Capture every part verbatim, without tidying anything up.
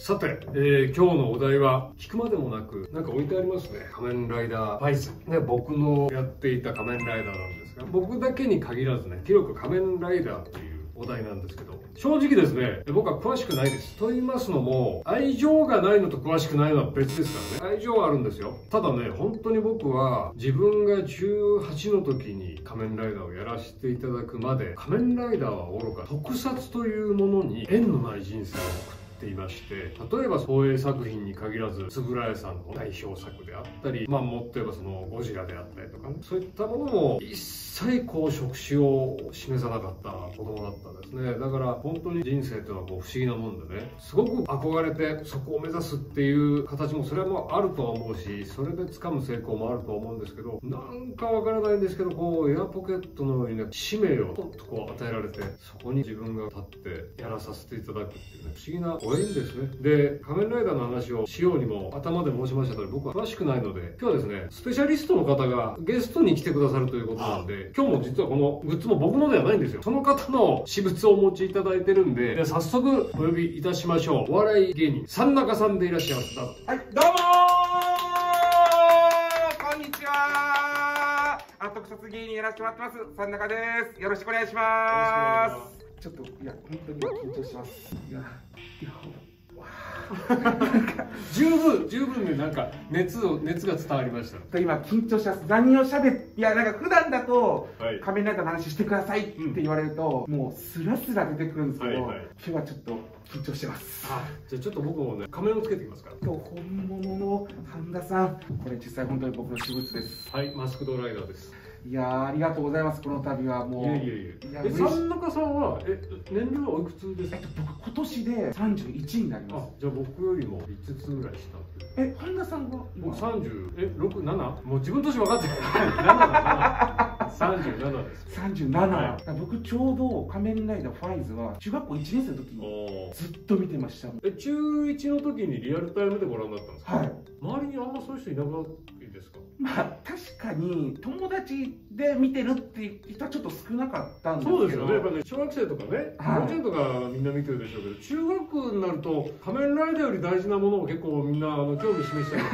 さて、えー、今日のお題は聞くまでもなくなんか置いてありますね。仮面ライダーファイズ、ね、僕のやっていた仮面ライダーなんですが、僕だけに限らずね、広く仮面ライダーというお題なんですけど、正直ですね、僕は詳しくないです。と言いますのも、愛情がないのと詳しくないのは別ですからね。愛情はあるんですよ。ただね、本当に僕は自分がじゅうはちの時に仮面ライダーをやらせていただくまで、仮面ライダーはおろか特撮というものに縁のない人生を送っていまして、例えば東映作品に限らず円谷さんの代表作であったり、まあもっと言えばそのゴジラであったりとかね、そういったものも一切こう触手を示さなかった子供だったんですね。だから本当に人生というのはこう不思議なもんでね、すごく憧れてそこを目指すっていう形もそれはもうあるとは思うし、それで掴む成功もあるとは思うんですけど、なんかわからないんですけど、こうエアポケットのようにね、使命をポンとこう与えられて、そこに自分が立ってやらさせていただくっていうね、不思議なご縁ですね。で、仮面ライダーの話をしようにも頭で申しましたが、僕は詳しくないので、今日はですね、スペシャリストの方がゲストに来てくださるということなんで、今日も実はこのグッズも僕のではないんですよ。その方の私物をお持ちいただいてるんで、で早速お呼びいたしましょう。お笑い芸人三中さんでいらっしゃいます。 はい、どうもー、こんにちはー。あ、特撮芸人やらせてもらってます三中です。よろしくお願いします。ちょっと、いや、本当に緊張します。いや、いや、 十分十分ね、なんか熱を熱が伝わりました。 今緊張します。何をしゃべって、いや、なんか普段だと、 はい、 仮面ライダーの話してくださいって言われると、うん、もうスラスラ出てくるんですけど、はいはい、今日はちょっと緊張してます。 あ、じゃあちょっと僕もね、仮面をつけてきますから。 今日本物の半田さん、これ実際本当に僕の私物です。 はい、マスクドライダーです。 いやー、ありがとうございます。この度はもう。いやいやいや。え、三中さんは、え、年齢はおいくつですか？ えっと、僕今年でさんじゅういちになります。 あ、じゃあ僕よりもいつつぐらい下。 え、半田さんは僕さんじゅう、え、ろく、なな？もう自分年分かってない。ななだな。さんじゅうななです。 さんじゅうなな。はい、僕ちょうど仮面ライダーファイズは中学校いちねん生の時にずっと見てました。 え、中いちの時にリアルタイムでご覧になったんですか？はい。周りにあんまそういう人いなくないですか？ まあ確かに友達で見てるっていう人はちょっと少なかったんですけど。そうですよね。やっぱね、小学生とかね、幼稚園とかみんな見てるでしょうけど、中学になると仮面ライダーより大事なものを結構みんなあの興味示したり。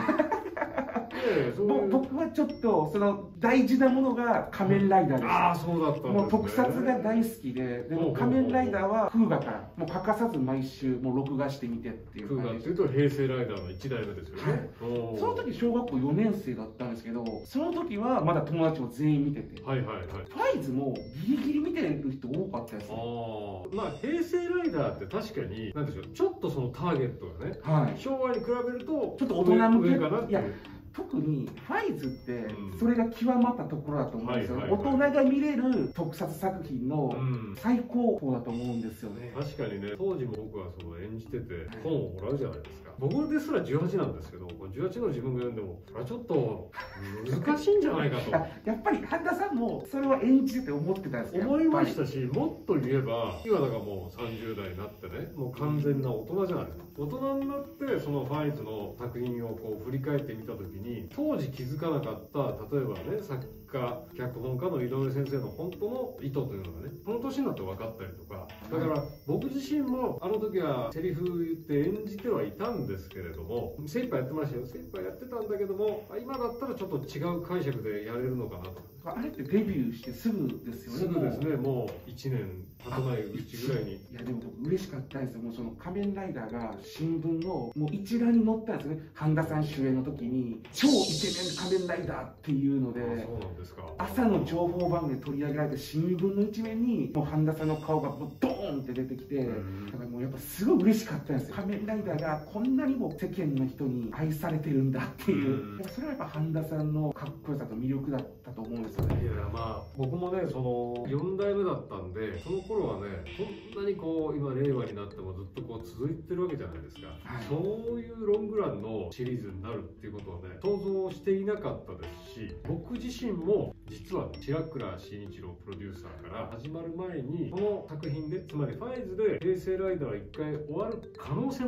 僕はちょっとその大事なものが仮面ライダーです。ああ、そうだったんですね。もう特撮が大好きで、でも仮面ライダーは風雅からもう欠かさず毎週もう録画してみてっていう感じ。風雅っていうと平成ライダーのいちだいめですよね。はい、その時小学校よねん生だったんですけど、その時はまだ友達も全員見てて、はいはいはい。ファイズもギリギリ見てる人多かったですね。ああ、まあ平成ライダーって確かに何でしょう、ちょっとそのターゲットがね、はい、昭和に比べるとちょっと大人向けかなっていう。特にファイズってそれが極まったところだと思うんですよ。大人が見れる特撮作品の最高峰だと思うんですよね。確かにね、当時も僕はその演じてて本をもらうじゃないですか。僕ですらじゅうはちなんですけど、じゅうはちの自分が読んでもこれはちょっと難しいんじゃないかと。やっぱり半田さんもそれは演じてて思ってたんですか？思いましたし、もっと言えば今だからもうさんじゅう代になってね、もう完全な大人じゃないですか。大人になってそのファイズの作品をこう振り返ってみた時に、当時気づかなかった例えばね、作家脚本家の井上先生の本当の意図というのがね、この年になって分かったりとか、だから僕自身もあの時はセリフ言って演じてはいたんですけれども、精一杯やってましたよ。精一杯やってたんだけども、今だったらちょっと違う解釈でやれるのかなと。あれってデビューしてすぐですよね。すぐですね。もういちねん経たないうちぐらいに。いやでも僕嬉しかったですよ。もうその仮面ライダーが新聞のもう一覧に載ったんですね。半田さん主演の時に超イケメン仮面ライダーっていうので、そうなんですか。朝の情報番組で取り上げられた新聞の一面にもう半田さんの顔がもうドーンって出てきて、だからもうやっぱすごい嬉しかったんですよ。仮面ライダーがこんなにも世間の人に愛されてるんだっていう、それはやっぱ半田さんのかっこよさと魅力だったと思うんですよね。いやまあ僕もね、そのよん代目だったんで、その頃はね、こんなにこう今令和になってもずっとこう続いてるわけじゃないですか。はい、そういうロングランのシリーズになるっていうことはね、想像していなかったですし、僕自身も実は白倉慎一郎プロデューサーから始まる前にこの作品で、つまりファイズで平成ライダーは一回終わる可能性もあるから、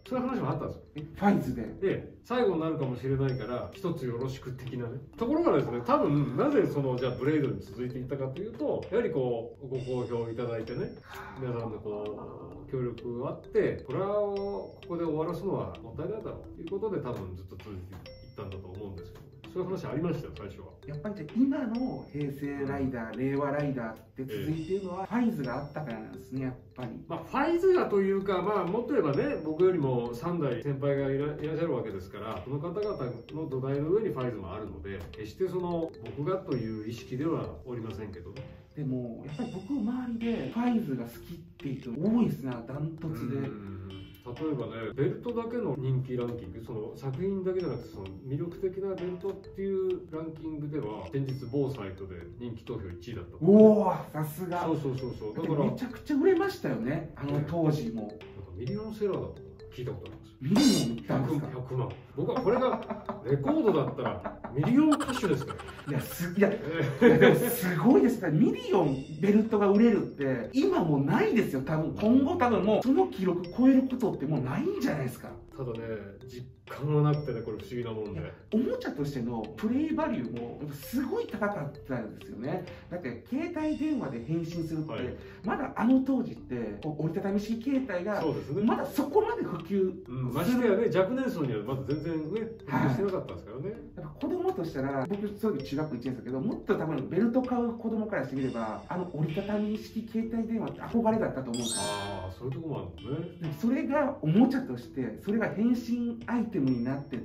そういう話もあったんですよ。 ファイズで。 で、最後になるかもしれないから一つよろしく的なね。ところがですね、多分なぜそのじゃあブレイドに続いていったかというと、やはりこうご好評いただいてね、皆さんのこう協力があって、これはここで終わらすのはもったいないだろうということで多分ずっと続いていったんだと思うんですけど。そういう話ありましたよ、最初は。 やっぱりじゃあ今の平成ライダー、令和ライダーって続いているのは、ファイズがあったからなんですね、やっぱり。 まあ、ファイズがというか、まあ、もっと言えばね、僕よりもさんだい先輩がいらいらっしゃるわけですから、その方々の土台の上にファイズもあるので、決してその僕がという意識ではおりませんけどね。 でも、やっぱり僕、周りでファイズが好きっていう人多いですね、ダントツで。 例えばね、ベルトだけの人気ランキング、その作品だけじゃなくてその魅力的なベルトっていうランキングでは先日某サイトで人気投票いちいだった。 おお、さすが。 そうそうそうそう。 だからめちゃくちゃ売れましたよね、あの当時も。 ミリオンセラーだとか聞いたことあります。 ミリオンいったんですか。 ひゃくまん。僕はこれがレコードだったらミリオン歌手ですから。 いや、すいや、いやでもすごいですね。ミリオンベルトが売れるって今もうないですよ。多分今後多分もうその記録超えることってもうないんじゃないですか。 ただね、実感はなくてね、これ不思議なもんで。 おもちゃとしてのプレイバリューもすごい高かったんですよね。だって携帯電話で変身するって、はい、まだあの当時って折りたたみ式携帯がまだそこまで普及、 うん、ましてやね、若年層にはまだ全然ね普及してなかったんですからね。 やっぱ子供としたら、僕その時中学校いちねんですけど、もっと多分ベルト買う子供からしてみれば、あの折りたたみ式携帯電話って憧れだったと思うんですよ。 ああ、そういうとこもあるのね。 でもそれがおもちゃとしてそれが変身アイテムになってって、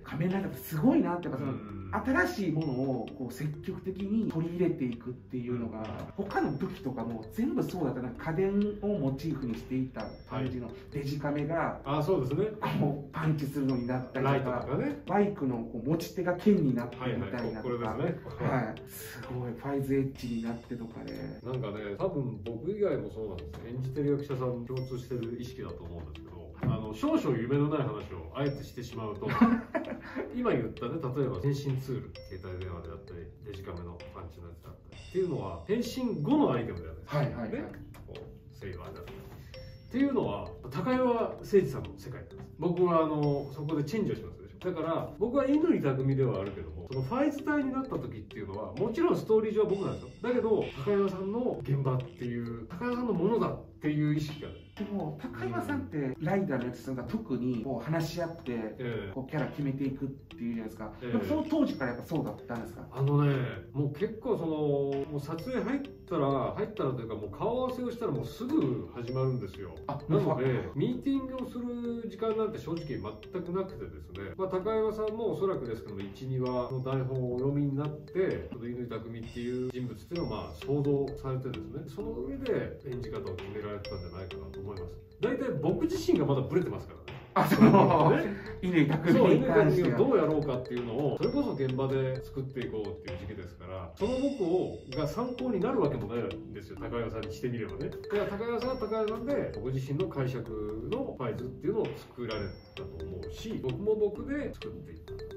仮面ライダーってすごいなって、やっぱその新しいものをこう積極的に取り入れていくっていうのが、他の武器とかも全部そうだったな。家電をモチーフにしていた感じのデジカメが、 ああそうですね、 こうパンチするのになったりとか、 とかね、 バイクのこう持ち手が剣になってみたいなとか、はい、すごいファイズエッジになってとかで、 なんかね、多分僕以外もそうなんですね。演じてる役者さん共通してる意識だと思うんですけど、あの少々夢のない話をあえてしてしまうと今言ったね、例えば変身ツール、携帯電話であったりデジカメのパンチのやつだったりっていうのは変身後のアイテムであるんですよ、はいはいはい、ね、こうセイバーだったりっていうのは高岩誠二さんの世界なんです。僕はあのそこでチェンジをしますでしょ。だから僕は乾匠ではあるけども、そのファイズ隊になった時っていうのはもちろんストーリー上は僕なんですよ。だけど高岩さんの現場っていう高岩さんのものだっていう意識がある。 でも高岩さんってライダーのやつさんが特にこう話し合ってこうキャラ決めていくっていうじゃないですか、えー、その当時からやっぱそうだったんですか。 あのね、もう結構そのもう撮影入ったら入ったらというか、もう顔合わせをしたらもうすぐ始まるんですよ。なのでミーティングをする時間なんて正直全くなくてですね、まあ、高岩さんもおそらくですけどもいち、にわの台本をお読みになって乾匠っていう人物っていうのをまあ想像されてですね、その上で演じ方を決められたんじゃないかなと思います。大体僕自身がまだブレてますからね。 あ、そうね。乾匠に関してはどうやろうかっていうのを、それこそ現場で作っていこうっていう時期ですから、その僕をが参考になるわけもないんですよ、高岩さんにしてみればね。だから高岩さんは高岩さんで僕自身の解釈のファイズっていうのを作られたと思うし、僕も僕で作っていった。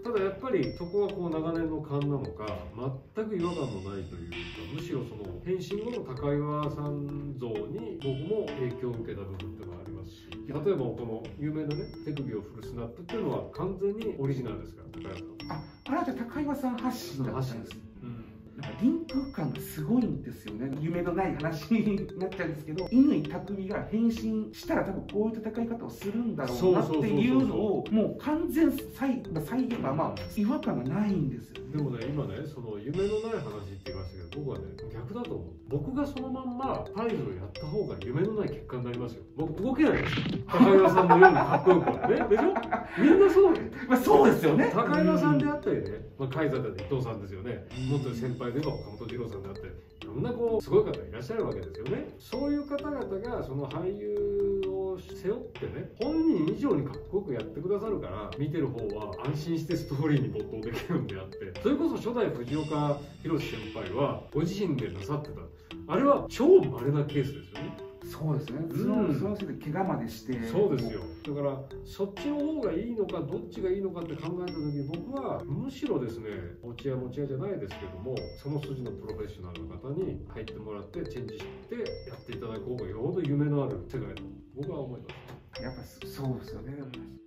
ただやっぱりそこはこう長年の勘なのか、全く違和感もないというか、むしろその変身後の高岩さん像に僕も影響を受けた部分っていうのがありますし、例えばこの有名なね手首を振るスナップっていうのは完全にオリジナルですから高岩さん。 あ、あれはじゃあ高岩さん発信だったんです。なんかリンク感がすごいんですよね。夢のない話になっちゃうんですけど、乾匠が変身したら多分こういう戦い方をするんだろうなっていうのをもう完全再再現はまあ違和感がないんですよ、ね。 でもね、今ね、その夢のない話って言いましたけど、僕はね逆だと思う。僕がそのまんまファイズをやった方が夢のない結果になりますよ。僕動けないです。高岩さんのようにかっこよくはね、でしょ。みんなそう。 まあそうですよね。 高岩さんであったりね、まあカイザーだって伊藤さんですよね。もっと先輩では岡本二郎さんであったり、いろんなこうすごい方いらっしゃるわけですよね。そういう方々がその俳優を背負ってね、本人以上にかっこよくやってくださるから、見てる方は安心してストーリーに没頭できるんであって、それこそ初代藤岡弘先輩はご自身でなさってた、あれは超稀なケースですよね。 そうですね、その、うん、そのせいで怪我までして。 そうですよ。だからそっちの方がいいのかどっちがいいのかって考えた時に、僕はむしろですね、持ち屋持ち屋じゃないですけども、その筋のプロフェッショナルの方に入ってもらってチェンジしてやっていただく方がよほど夢のある世界だと僕は思います。 やっぱそうですよね。